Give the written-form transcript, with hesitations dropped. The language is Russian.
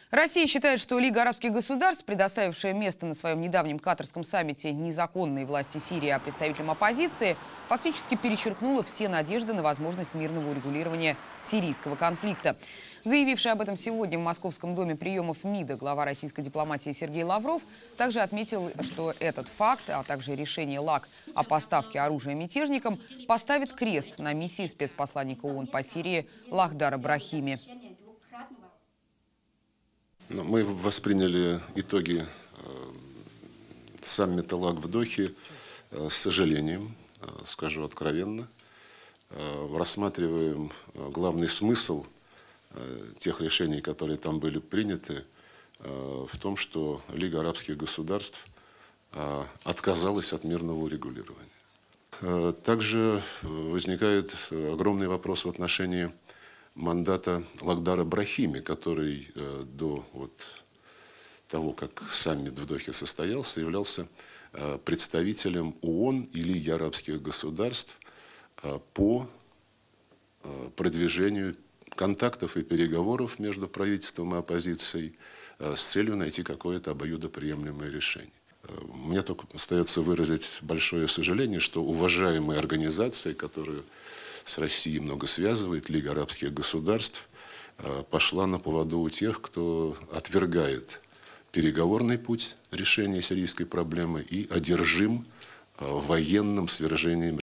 Россия считает, что Лига арабских государств, предоставившая место на своем недавнем катарском саммите незаконной власти Сирии, а представителям оппозиции, фактически перечеркнула все надежды на возможность мирного урегулирования сирийского конфликта. Заявивший об этом сегодня в Московском доме приемов МИДа глава российской дипломатии Сергей Лавров также отметил, что этот факт, а также решение ЛАГ о поставке оружия мятежникам поставит крест на миссии спецпосланника ООН по Сирии Лахдара Брахими. Мы восприняли итоги саммита ЛАГ в Дохе с сожалением, скажу откровенно. Рассматриваем главный смысл тех решений, которые там были приняты, в том, что Лига арабских государств отказалась от мирного урегулирования. Также возникает огромный вопрос в отношении мандата Лахдара Брахими, который до того, как саммит в Дохе состоялся, являлся представителем ООН и Лиги арабских государств по продвижению контактов и переговоров между правительством и оппозицией с целью найти какое-то обоюдоприемлемое решение. Мне только остается выразить большое сожаление, что уважаемая организация, которую с Россией много связывает, Лига арабских государств, пошла на поводу у тех, кто отвергает переговорный путь решения сирийской проблемы и одержим военным свержением